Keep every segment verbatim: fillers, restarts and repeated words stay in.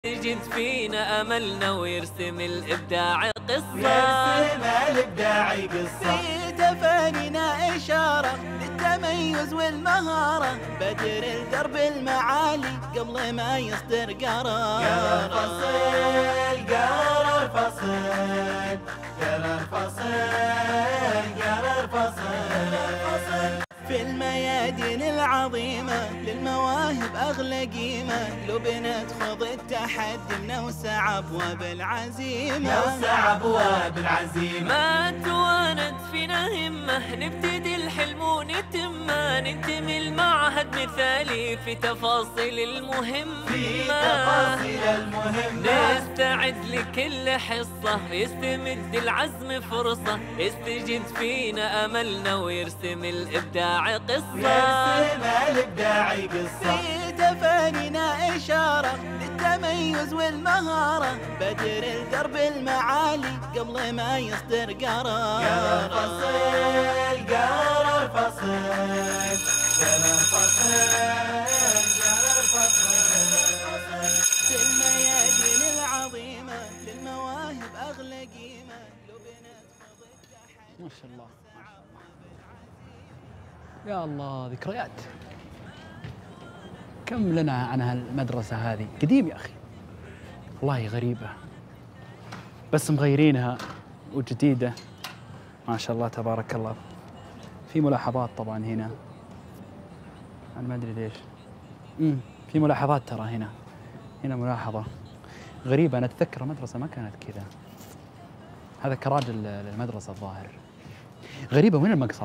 يجد فينا أملنا ويرسم الإبداع قصة، يرسم الإبداع قصة. في تفانينا إشارة للتميز والمهارة، بدر الدرب المعالي قبل ما يصدر قرار. قرار فصل قرار فصل قرار فصل قرار فصل. في الميادين العظيمة للمواهب أغلى قيمة، لو بندخض التحدي نوسع أبواب العزيمة. نوسع أبواب العزيمة. ما توانت فينا همة نبتدي الحلم ونتمه، ننتمي المعهد مثالي في تفاصيل المهمة، في تفاصيل المهمة. نستعد لكل حصة يستمد العزم فرصة، يستجد فينا أملنا ويرسم الإبداع قصة، يرسم الإبداع قصة. في تفانينا إشارة للتميز والمهارة، بدر الدرب المعالي قبل ما يصدر قرار. قرار فصل قرار فصل قرار فصل قرار فصل. في الميادين العظيمة للمواهب أغلى قيمة، لو بندخض التحدي. ما شاء الله ما شاء الله. يا الله ذكريات. كم لنا عن هالمدرسة هذه؟ قديم يا أخي والله، غريبة بس مغيرينها وجديدة ما شاء الله تبارك الله. في ملاحظات طبعا هنا، أنا ما أدري ليش. امم في ملاحظات ترى هنا، هنا ملاحظة غريبة. أنا أتذكر مدرسة ما كانت كذا. هذا كراج المدرسة الظاهر. غريبة. وين المقصف؟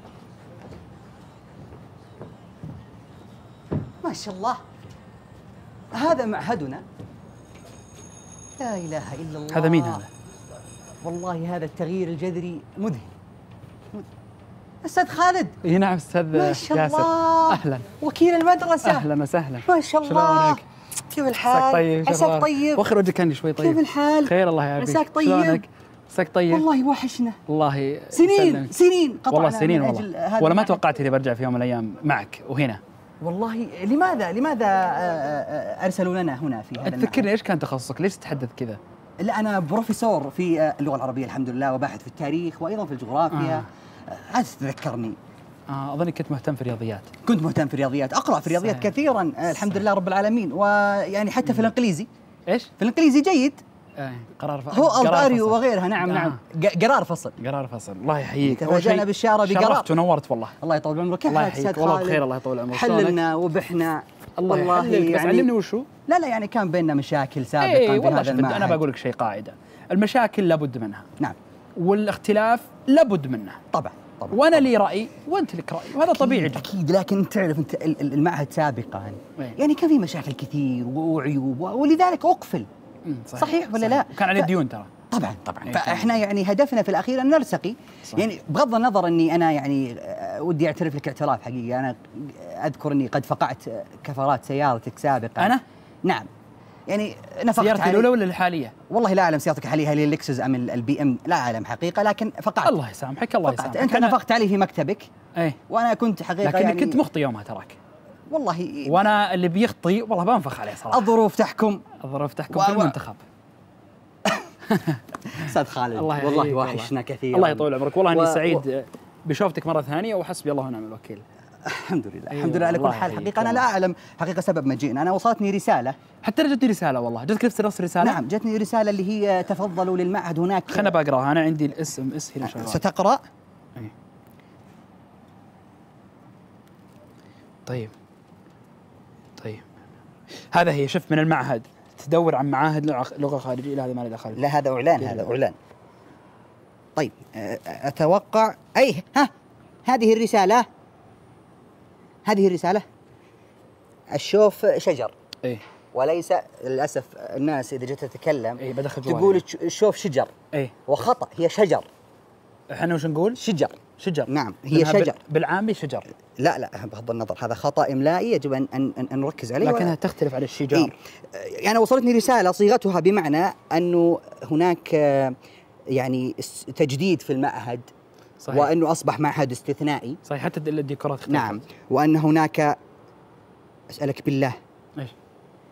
ما شاء الله، هذا معهدنا. لا إله إلا الله. هذا مين هذا؟ والله هذا التغيير الجذري مذهل. أستاذ خالد. اي نعم استاذ ما شاء ياسر. الله. اهلا. وكيل المدرسة. اهلا وسهلا. ما شاء الله. شلونك؟ كيف الحال؟ مساك طيب. عساك طيب. وخر وجهك عني شوي. طيب كيف الحال؟ خير الله يعافيك. عساك طيب. شلونك؟ مساك طيب. والله وحشنا. الله سنين يسلمك. سنين قطعنا والله سنين من والله. أجل هذا ولا ما المعهد. توقعت اني برجع في يوم من الايام معك وهنا. والله لماذا لماذا أرسلوا لنا هنا في هذا تذكرني المعهد؟ ايش كان تخصصك؟ ليش تتحدث كذا؟ لا أنا بروفيسور في اللغة العربية الحمد لله، وباحث في التاريخ وأيضا في الجغرافيا. آه. عايز تذكرني. آه أظني كنت مهتم في الرياضيات. كنت مهتم في الرياضيات، أقرأ في الرياضيات صحيح. كثيرا. آه الحمد لله رب العالمين. ويعني حتى في الإنجليزي. ايش؟ في الإنجليزي جيد. آه قرار فصل. هو الباريو وغيرها. نعم آه. نعم. قرار فصل. قرار فصل. الله يحييك. تفاجأنا بالشارة بقرار. شرفت ونورت والله. الله يطول عمرك. كيف الله حالك يحييك. أستاذ والله خالد؟ بخير الله يطول عمرك. حللنا وبحنا. الله يحللك. بس يعني علمني وشو؟ لا لا يعني كان بيننا مشاكل سابقا اي في والله هذا شفت. المعهد. انا بقول لك شيء قاعده، المشاكل لابد منها. نعم. والاختلاف لابد منه. طبعا طبعا. وانا طبعًا. لي راي وانت لك راي، وهذا طبيعي جدا. اكيد. لكن تعرف انت ال- ال- المعهد سابقا إيه. يعني كان في مشاكل كثير وعيوب، ولذلك اقفل. مم، صحيح ولا لا؟ وكان عليه ف- ديون ترى. طبعا طبعا. إيه فاحنا يعني هدفنا في الاخير ان نرتقي. صح. يعني بغض النظر اني انا يعني آه، ودي اعترف لك اعتراف حقيقي. انا اذكر اني قد فقعت كفرات سيارتك سابقا. انا؟ نعم. يعني نفقت سيارتي علي- الاولى ولا الحاليه؟ والله لا اعلم سيارتك الحاليه هل هي اللكسس ام ال- البي ام، لا اعلم حقيقه، لكن فقعت. الله يسامحك. الله فقعت. يسامحك. انت نفقت علي في مكتبك. ايه وانا كنت حقيقه لكني يعني كنت مخطي يومها تراك. والله وانا اللي بيخطي والله بنفخ عليه صراحه. الظروف تحكم. الظروف تحكم و- في و- المنتخب. استاذ خالد الله والله يحييك وحشنا كثيرا. الله يطول عمرك. والله اني و- سعيد بشوفتك مره ثانيه، وحسبي الله ونعم الوكيل. الحمد لله أيوة الحمد لله. على كل الله حال يحييك حقيقه انا لا والله. اعلم حقيقه سبب مجيئنا. انا وصلتني رساله. حتى انا جتني رساله والله. جتك نفس نفس الرساله؟ نعم جتني رساله اللي هي تفضلوا للمعهد هناك. خلنا بقراها. انا عندي الاسم اس هنا شغال. ستقرا. إيه. طيب طيب هذا هي. شوف من المعهد تدور عن معاهد لغة- لغه خارجيه. لا هذا ما له دخل. لا هذا اعلان. هذا اعلان. طيب أه، اتوقع اي ها هذه الرساله. هذه الرساله الشوف شجر ايه وليس للاسف الناس اذا جيت تتكلم ايه بدخل جوالي. تقول الش- الشوف شجر، ايه وخطا. هي شجر. احنا وش نقول؟ شجر. شجر. نعم هي لأنها بال- شجر. بالعامي شجر. لا لا بغض النظر هذا خطأ إملائي يجب أن أن, أن أن نركز عليه. لكنها تختلف عن الشجار. إيه؟ يعني وصلتني رسالة صيغتها بمعنى أنه هناك آه، يعني اس- تجديد في المعهد. صحيح. وأنه أصبح معهد استثنائي. صحيح. حتى الديكورات اختلفت. نعم. وأن هناك أسألك بالله ايش؟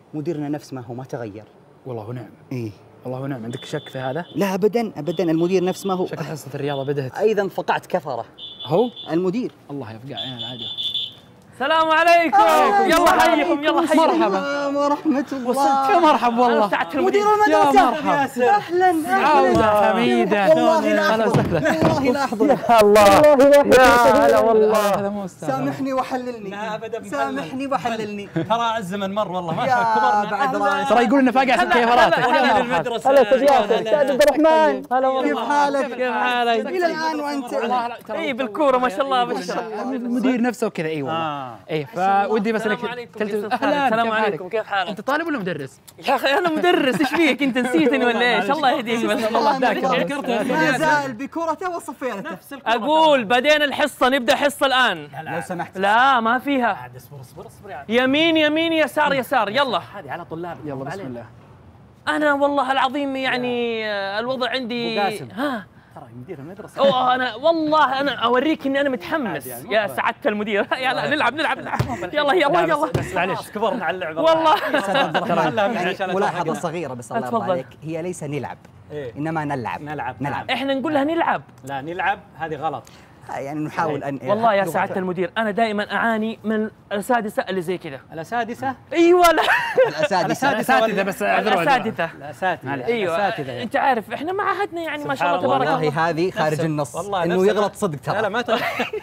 مديرنا نفس ما هو ما تغير. والله ونعم. ايه والله ونعم. عندك شك في هذا؟ لا ابدا ابدا، المدير نفس ما هو. شكل حصة الرياضة بدأت. ايضا فقعت كفره هو المدير. الله يفقع عين العادة. السلام عليكم. يلا حيهم يلا حيهم. مرحبا ورحمة الله. وصلت يا مرحبا والله. مدير يا المدرسة. مرحبا. اهلا عودة حميدة. والله لا احضر والله لا احضر. يا الله يا هلا والله. هذا مو استاذ. سامحني وحللني. لا ابدا سامحني وحللني. ترى الزمن مر والله ما يا شاء كبرنا. بعد راس. ترى يقول انه فاقع ست كيفرات. هلا المدرسه. هلا استاذ ياسر. استاذ عبد الرحمن. هلا والله. كيف حالك؟ كيف حالك؟ الى الان وانت. اي بالكوره ما شاء الله ما شاء الله. المدير نفسه كذا. اي والله. اي فودي بس انك السلام عليكم. السلام عليكم كيف حالك؟ انت طالب ولا مدرس؟ يا اخي انا مدرس ايش فيك انت نسيتني ولا ايش؟ الله يهديك بس الله يهداك. ما زال بكرته وصفيرته. اقول بعدين الحصه نبدا حصه الان. لو سمحت. لا ما فيها. عاد اصبر اصبر اصبر يعني. يمين يمين يسار يسار يلا. هذه على طلاب. يلا بسم الله. انا والله العظيم يعني آه، الوضع عندي أبو قاسم. ها ترى مدير المدرسه. اوه انا والله انا اوريك اني انا متحمس يا سعاده المدير. يلا نلعب نلعب نلعب يلا يلا يلا بس معلش كبرنا على اللعبه. والله استاذ عبد الرحمن يعني يعني ملاحظة صغيرة بس الله يرضى اتفضل. عليك، هي ليس نلعب إيه؟ انما نلعب. نلعب. نلعب. احنا نقول لها نلعب. لا نلعب هذه غلط. يعني نحاول ان والله يا لغة- سعاده المدير انا دائما اعاني من الاساتذه اللي زي كذا. الاسادسه. ايوه لا الاساتذه. الاساتذه بس اعذروا. الاساتذه الاساتذه. ايوه الاساتذه يعني. انت عارف احنا ما عهدنا يعني ما شاء سبحان الله تبارك الله. والله هذه خارج نفس- النص والله انه نفس- يغلط صدق ترى. لا لا ما تغلط.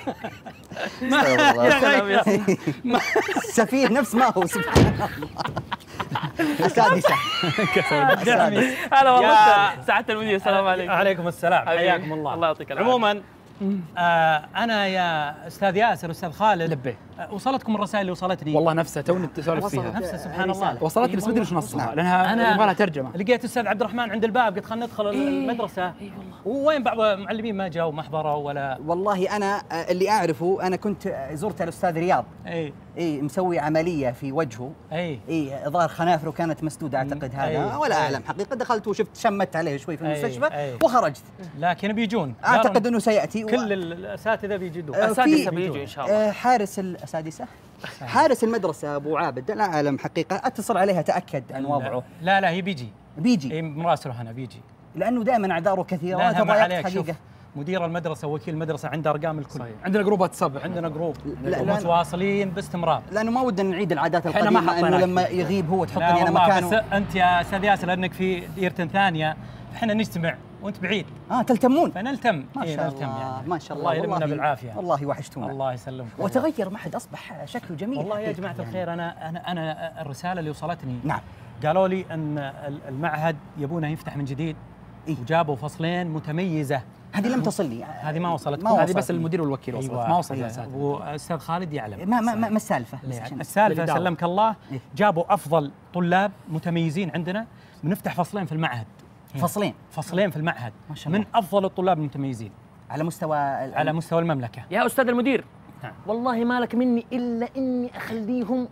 يا سلام يا سلام. سفيه نفس ما هو سبحان الله. السادسة. هلا والله يا- سعاده المدير السلام عليكم. عليكم السلام حبيبي. حياكم الله. الله يعطيك العافيه. عموما آه انا يا استاذ ياسر استاذ خالد لبيه. آه وصلتكم الرسائل اللي وصلتني. والله نفسها توني تسولف فيها. نفسها سبحان الله. وصلتني بس ما ادري وش نصها لانها أنا- يبغى لها ترجمه. لقيت استاذ عبد الرحمن عند الباب قلت خلينا ندخل المدرسه. اي والله. ووين بعض المعلمين ما جاوا ما حضروا ولا. والله انا آه، اللي اعرفه انا كنت آه، زرت الاستاذ رياض. اي اي مسوي عمليه في وجهه. اي اي ظهر خنافره كانت مسدوده اعتقد هذا أي. ولا أي. اعلم حقيقه. دخلت وشفت شمت عليه شوي في أي. المستشفى أي. وخرجت. لكن بيجون. اعتقد انه سياتي. كل الاساتذه بيجدوا. آه، الاساتذه في- بيجوا ان شاء الله. آه، حارس السادسه حارس المدرسه ابو عابد لا اعلم حقيقه، اتصل عليها اتاكد عن وضعه. لا لا هي بيجي. بيجي اي مراسله هنا بيجي. لانه دائما اعذاره كثيره لا وانا لا ما تضايقت عليك شوف حقيقه. مدير المدرسه ووكيل المدرسه عنده ارقام الكل. صحيح. عندنا جروب واتساب. عندنا جروب لا، لا. متواصلين باستمرار. لانه ما ودنا نعيد العادات إحنا ما القديمه انه حطيناك لما فيه. يغيب هو لا تحطني انا والله مكانه. بس انت يا استاذ ياسر لانك في ديره ثانيه احنا نجتمع وانت بعيد اه تلتمون. فنلتم. ما إيه شاء نلتم الله يعني. ما شاء الله. الله يلمنا بالعافيه. والله وحشتونا. الله يسلمك. وتغير ما حد اصبح شكله جميل. والله يا حقيقة جماعه يعني. الخير انا انا انا الرساله اللي وصلتني نعم. قالوا لي ان المعهد يبونه يفتح من جديد. إيه؟ وجابوا فصلين متميزه. هذه لم تصلني. هذه ما وصلت. ما هذه وصلت. بس المدير والوكيل وصلت أيوة. ما وصلت أيوة. الاساتذه. واستاذ خالد يعلم. ما ما ما ما السالفه؟ بس عشان- السالفه الإدارة. سلمك الله إيه؟ جابوا افضل طلاب متميزين عندنا بنفتح فصلين في المعهد. فصلين فصلين في المعهد ما شاء الله. من افضل الطلاب المتميزين على مستوى ال- على مستوى المملكه. يا استاذ المدير نعم. والله ما لك مني الا اني اخليهم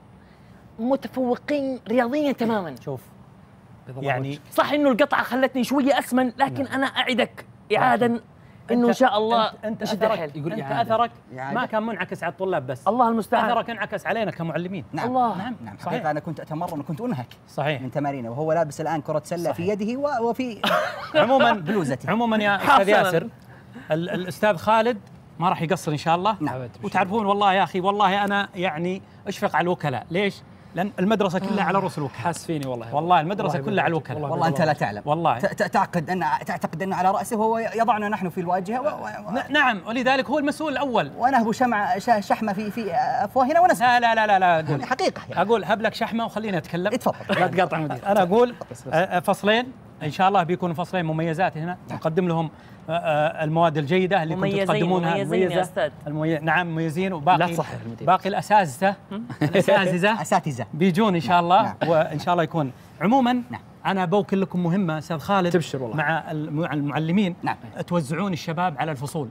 متفوقين رياضيا تماما. شوف بيض الله يعني وجهك. صح انه القطعه خلتني شويه اسمن لكن انا اعدك اعادا انه ان شاء الله انت, انت نشد اثرك الحيل. يقول انت إعادة. اثرك إعادة. ما كان منعكس على الطلاب بس. الله المستعان. اثرك انعكس علينا كمعلمين. نعم الله. نعم نعم صحيح. حقيقة أنا كنت أتمرن وكنت أنهك صحيح. من تمارينه وهو لابس الآن كرة سلة في صحيح. يده و- وفي عموما بلوزتي. عموما يا استاذ حسناً. ياسر ال- الاستاذ خالد ما راح يقصر ان شاء الله. نعم. وتعرفون والله يا اخي والله انا يعني اشفق على الوكلاء. ليش؟ لان المدرسه كلها على رؤوس الوكلاء. حاس فيني والله. والله المدرسه والله كلها على بيض الوكلاء. وجهك. والله أنت لا تعلم والله. ت- ت- تعقد أن تعتقد أنه على رأسه وهو يضعنا نحن في الواجهة و- و- ن- نعم ولذلك هو المسؤول الاول. ونهب شمع ش- شحمة في في أفواهنا ونسمع. لا لا لا لا, لا يعني أقول حقيقة يعني. اقول هب لك شحمه وخليني اتكلم. اتفضل. لا تقاطع مدير. انا اقول بس بس. آه، فصلين ان شاء الله بيكونوا فصلين مميزات هنا نقدم لهم آه، آه، المواد الجيده اللي كنتوا مميزين- تقدمونها مميزين يا المميزة. أستاذ. الممي... نعم مميزين وباقي لا تصحح المدير. باقي الاساتذه الاساتذه أساتذة. بيجون ان شاء الله نعم. وان شاء الله يكون عموما نعم. انا بوكل لكم مهمه استاذ خالد تبشر والله. مع الم- المعلمين. نعم. توزعون الشباب على الفصول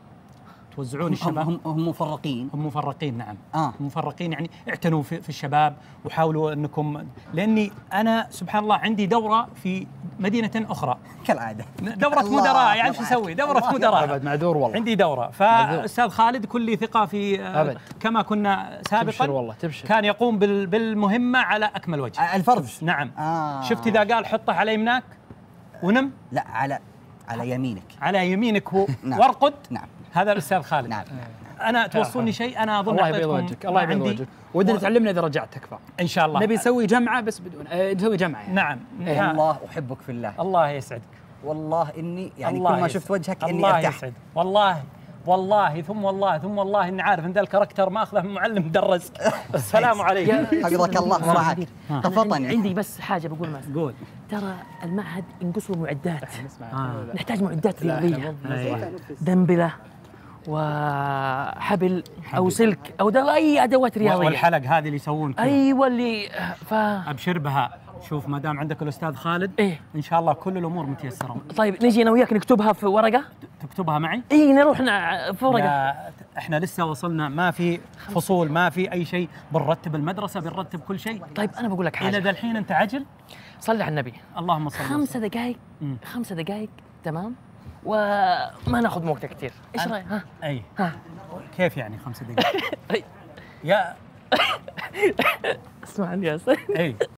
توزعون هم, الشباب هم, هم مفرقين. هم مفرقين. نعم آه. هم مفرقين يعني اعتنوا في, في الشباب وحاولوا انكم لاني انا سبحان الله عندي دوره في مدينة أخرى. كالعاده دورة مدراء، يعني شو اسوي؟ دورة مدراء. ابد معذور والله. عندي دورة، فأستاذ خالد كل ثقة في أبد. كما كنا سابقا. تبشر والله تبشر. كان يقوم بال- بالمهمة على أكمل وجه. الفرز. نعم. آه. شفت إذا قال حطه على يمناك ونم لا على على يمينك. على يمينك هو نعم. وارقد. نعم. هذا الأستاذ خالد. نعم. أنا توصلني شيء أنا أظن الله يبيض أعطيتكم وجهك، الله يبيض عندي. وجهك. ودنا تعلمنا اذا رجعت تكفى. إن شاء الله. نبي نسوي جمعه بس بدون آه، نسوي جمعه يعني. نعم. ها. والله احبك في الله. الله يسعدك. والله اني يعني الله كل ما يسعد. شفت وجهك اني الله ارتحت. يسعد. والله والله ثم والله ثم والله اني عارف ان ذا الكاركتر ماخذه من معلم درس. السلام عليكم. حفظك الله معك. أنا تفضل. عندي بس حاجه بقول ما قول. ترى المعهد ينقصوا معدات، نسمع. آه. نحتاج معدات رياضيه، أي. دنبله وحبل او سلك او ده اي ادوات رياضيه. والحلق هذه اللي يسوون كذا. ايوه اللي ف ابشر بها. شوف ما دام عندك الاستاذ خالد إيه؟ ان شاء الله كل الامور متيسره. طيب نجي انا وياك نكتبها في ورقه. تكتبها معي؟ اي نروح ن- في ورقه. لا احنا لسه وصلنا، ما في فصول، ما في اي شيء، بنرتب المدرسه، بنرتب كل شيء. طيب انا بقول لك الى حاجه، ذا الحين انت عجل. صلي على النبي. اللهم صل وسلم. خمسة دقائق مم. خمسة دقائق تمام، وما ناخذ من وقتك كثير. ايش أنا- رايك؟ ها اي ها كيف يعني خمسة دقائق؟ أي. يا اسمعني يا سيد. اي